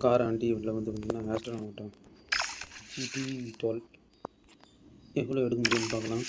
Car aunty இதில் வந்து பார்த்திங்கன்னா ஆஸ்ட்ரோன் GT12 எவ்வளோ எடுக்க முடியும்னு பார்க்கலாம்.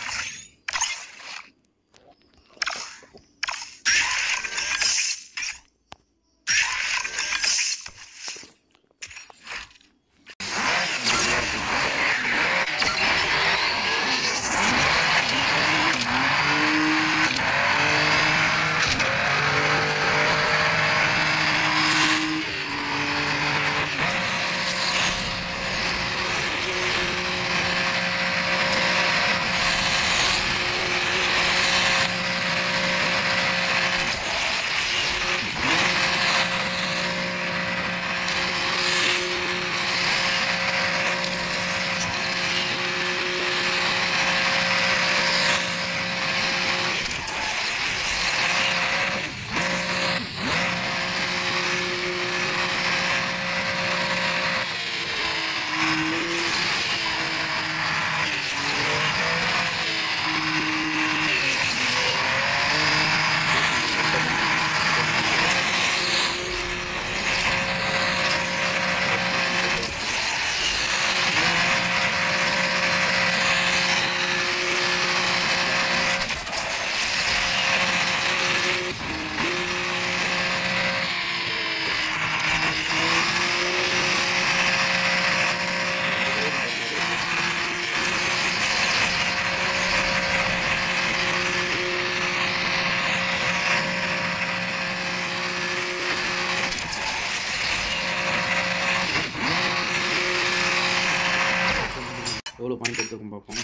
எவ்வளோ பாயிண்ட் எடுத்துக்கும் பார்ப்போம்.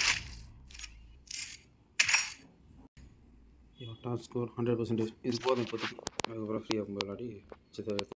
Top score 100%. இது போதும் இப்போதைக்கு. அதுக்கப்புறம் ஃப்ரீயாக விளையாடி